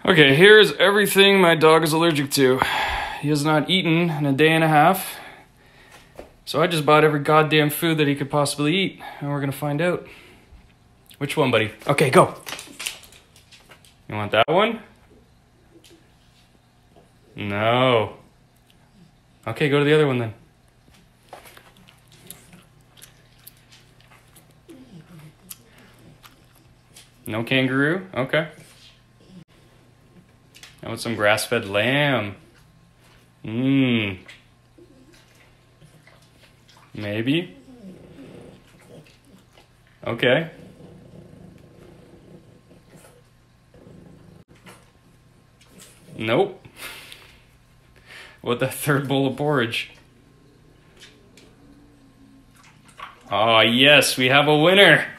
Okay, here's everything my dog is allergic to. He has not eaten in a day and a half. So I just bought every goddamn food that he could possibly eat, and we're gonna find out. Which one, buddy? Okay, go. You want that one? No. Okay, go to the other one then. No kangaroo? Okay. How about some grass-fed lamb? Mmm. Maybe? Okay. Nope. What the third bowl of porridge? Oh yes, we have a winner.